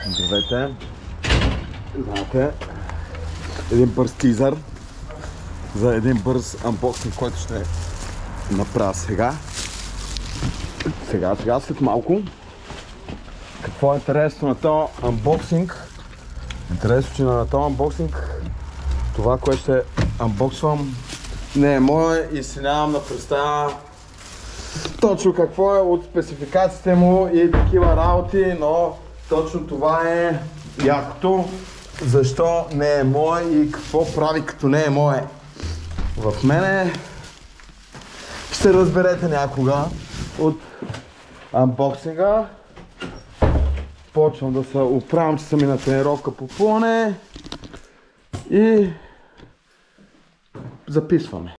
Здравейте! Знаете, един бърз тизър за един бърз анбоксинг, който ще направя сега. Сега, след малко. Какво е интересно на този анбоксинг? Интересно, че на този анбоксинг това, което ще анбоксвам, не е мое и си нямам да представя точно какво е от спецификациите му и такива работи, но точно това е якото, защо не е мое и какво прави като не е мое. В мене ще разберете някога от анбоксинга. Почвам да се оправям, че съм и на тренировка по плуване и записваме.